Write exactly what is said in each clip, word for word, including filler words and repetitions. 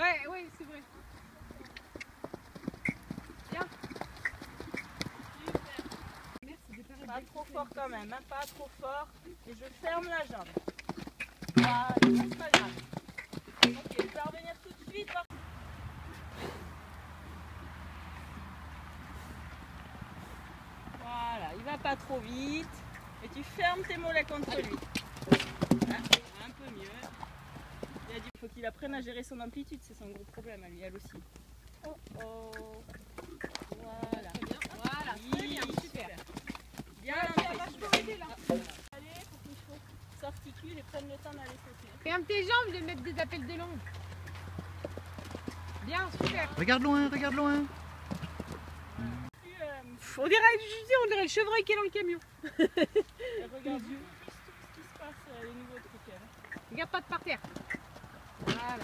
Ouais, ouais, c'est vrai. Bien. Pas trop fort quand même, hein, pas trop fort. Et je ferme la jambe. Voilà, c'est pas grave. Ok, je vais revenir tout de suite. Voilà, il va pas trop vite. Et tu fermes tes mollets contre lui. Là, un peu mieux. Il a dit qu'il faut qu'il apprenne à gérer son amplitude, c'est son gros problème à lui, elle aussi. Oh oh. Voilà. Voilà, très bien, super. Bien l'amplitude. Allez, faut qu'il s'articule et prenne le temps d'aller sauter. Ferme tes jambes de mettre des appels de long. Bien, super. Regarde loin, regarde loin. On dirait, je dis, on dirait le chevreuil qui est dans le camion. Et regarde tout ce qui se passe, euh, les nouveaux trucs. Hein. Regarde pas de par terre. Voilà.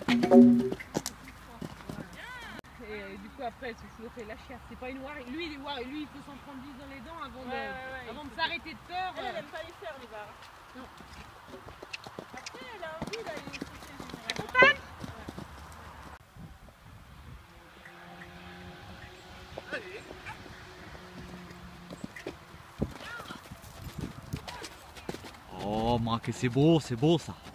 Et euh, du coup après tu se fait la chair. C'est pas une warrior. Lui il est warrior. Lui il peut s'en prendre dix dans les dents avant Ouais, de, ouais, ouais, avant de s'arrêter de peur. Elle, elle aime pas les faire les barres. Non. Après elle a envie d'aller les sauter généralement. Contente ? Oh, ma que c'est beau, c'est beau ça.